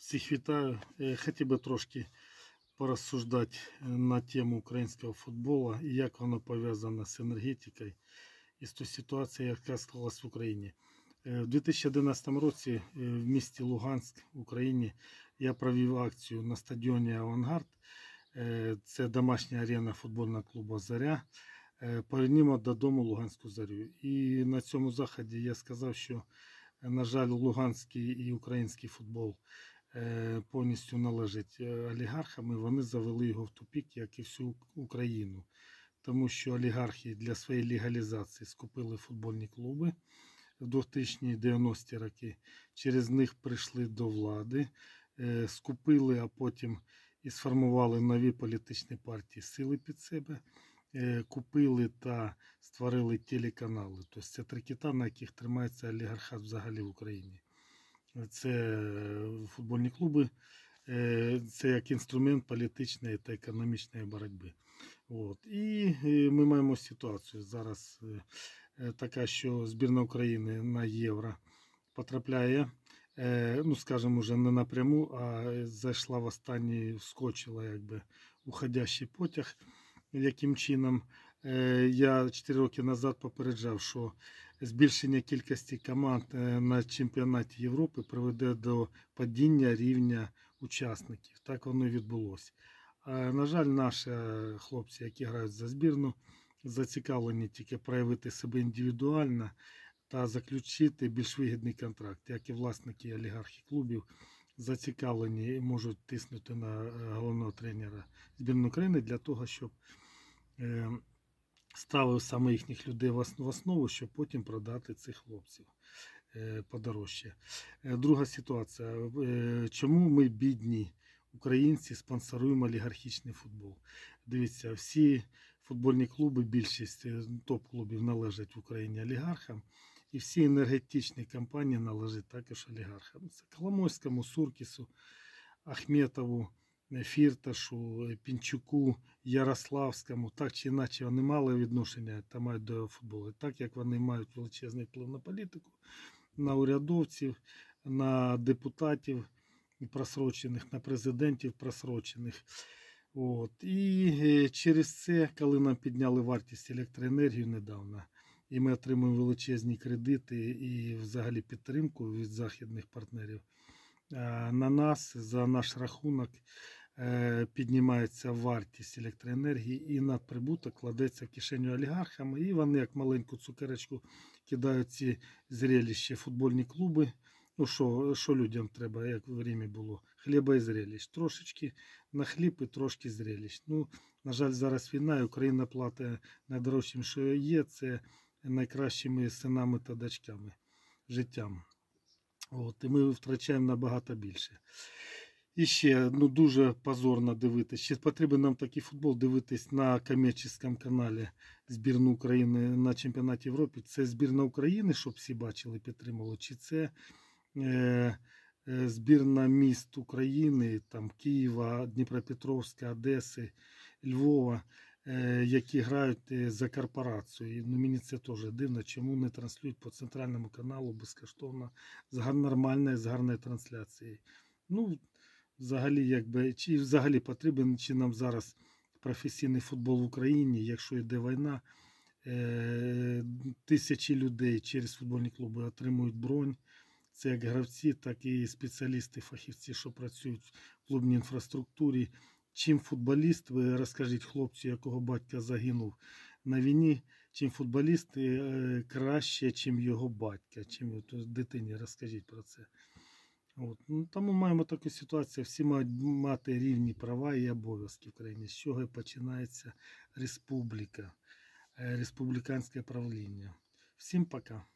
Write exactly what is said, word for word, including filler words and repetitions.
Всіх вітаю. Е, Хотів би трошки порозсуждати на тему українського футболу і як воно пов'язане з енергетикою і з тою ситуацією, яка склалась в Україні. Е, У дві тисячі одинадцятому році е, в місті Луганськ в Україні я провів акцію на стадіоні «Авангард». Е, Це домашня арена футбольного клубу «Заря». Е, Повернімо додому Луганську Зарю. І на цьому заході я сказав, що, на жаль, луганський і український футбол повністю належить олігархам, і вони завели його в тупик, як і всю Україну. Тому що олігархи для своєї легалізації скупили футбольні клуби в двохтисячні дев'яності роки. Через них прийшли до влади, скупили, а потім і сформували нові політичні партії сили під себе, купили та створили телеканали. Тобто це три кита, на яких тримається олігархат взагалі в Україні. Це футбольні клуби, це як інструмент політичної та економічної боротьби. От. І ми маємо ситуацію зараз така, що збірна України на Євро потрапляє, ну скажімо, вже не напряму, а зайшла в останній, вскочила якби уходящий потяг. Яким чином? Я чотири роки назад попереджав, що збільшення кількості команд на чемпіонаті Європи приведе до падіння рівня учасників. Так воно і відбулося. На жаль, наші хлопці, які грають за збірну, зацікавлені тільки проявити себе індивідуально та заключити більш вигідний контракт, як і власники олігархи клубів зацікавлені і можуть тиснути на головного тренера збірної України для того, щоб ставив саме їхніх людей в основу, щоб потім продати цих хлопців подорожче. Друга ситуація. Чому ми, бідні українці, спонсоруємо олігархічний футбол? Дивіться, всі футбольні клуби, більшість топ-клубів належать в Україні олігархам, і всі енергетичні компанії належать також олігархам. Це Коломойському, Суркісу, Ахметову, Фірташу, Пінчуку, Ярославському, так чи інакше вони мали відношення та мають до футболу. Так як вони мають величезний вплив на політику, на урядовців, на депутатів просрочених, на президентів просрочених. От. І через це, коли нам підняли вартість електроенергії недавно, і ми отримуємо величезні кредити і взагалі підтримку від західних партнерів, на нас, за наш рахунок, піднімається вартість електроенергії і надприбуток кладеться в кишеню олігархам. І вони, як маленьку цукерочку, кидають ці зрелища футбольні клуби. Ну, що, що людям треба, як в Римі було? Хліба і зрелищ. Трошечки на хліб і трошки зрелищ. Ну, на жаль, зараз війна, і Україна платить найдорожчим, що є, це найкращими синами та дочками, життям. От, і ми втрачаємо набагато більше. І ще, ну, дуже позорно дивитися. Чи потрібен нам такий футбол дивитись на комерційному каналі збірну України на чемпіонаті Європи? Це збірна України, щоб всі бачили, підтримували? Чи це е, е, збірна міст України, там Києва, Дніпропетровська, Одеси, Львова, е, які грають за корпорацію? Ну, мені це теж дивно, чому не транслюють по центральному каналу безкоштовно, з нормальною, з гарною трансляцією. Ну, взагалі, якби, чи взагалі потрібен, чи нам зараз професійний футбол в Україні, якщо йде війна, е, тисячі людей через футбольні клуби отримують бронь. Це як гравці, так і спеціалісти, фахівці, що працюють в клубній інфраструктурі. Чим футболіст, ви розкажіть хлопцю, якого батька загинув на війні, чим футболіст е, краще, чим його батька, чим дитині, розкажіть про це. От. Ну, тому маємо таку ситуацію, всі мають мати рівні права і обов'язки в країні, з чого і починається республіка, республіканське правління. Всім пока.